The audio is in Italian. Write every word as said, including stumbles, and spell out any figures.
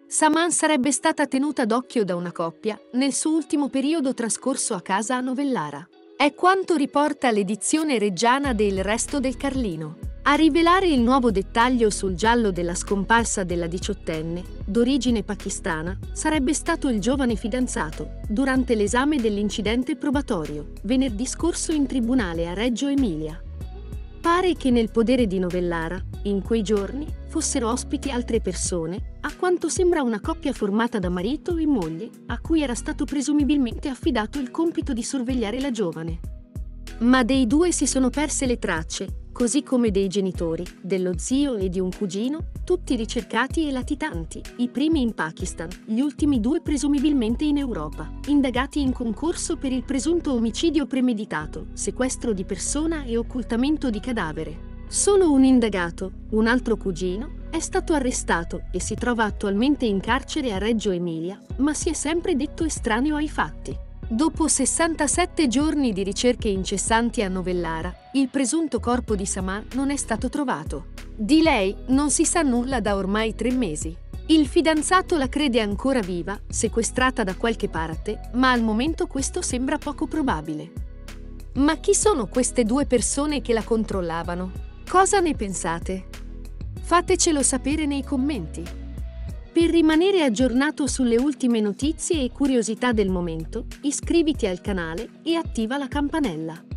Saman sarebbe stata tenuta d'occhio da una coppia nel suo ultimo periodo trascorso a casa a Novellara. È quanto riporta l'edizione reggiana del Resto del Carlino. A rivelare il nuovo dettaglio sul giallo della scomparsa della diciottenne, d'origine pakistana, sarebbe stato il giovane fidanzato, durante l'esame dell'incidente probatorio, venerdì scorso in tribunale a Reggio Emilia. Pare che nel podere di Novellara, in quei giorni, fossero ospiti altre persone, a quanto sembra una coppia formata da marito e moglie, a cui era stato presumibilmente affidato il compito di sorvegliare la giovane. Ma dei due si sono perse le tracce, così come dei genitori, dello zio e di un cugino, tutti ricercati e latitanti, i primi in Pakistan, gli ultimi due presumibilmente in Europa, indagati in concorso per il presunto omicidio premeditato, sequestro di persona e occultamento di cadavere. Solo un indagato, un altro cugino, è stato arrestato e si trova attualmente in carcere a Reggio Emilia, ma si è sempre detto estraneo ai fatti. Dopo sessantasette giorni di ricerche incessanti a Novellara, il presunto corpo di Saman non è stato trovato. Di lei non si sa nulla da ormai tre mesi. Il fidanzato la crede ancora viva, sequestrata da qualche parte, ma al momento questo sembra poco probabile. Ma chi sono queste due persone che la controllavano? Cosa ne pensate? Fatecelo sapere nei commenti. Per rimanere aggiornato sulle ultime notizie e curiosità del momento, iscriviti al canale e attiva la campanella.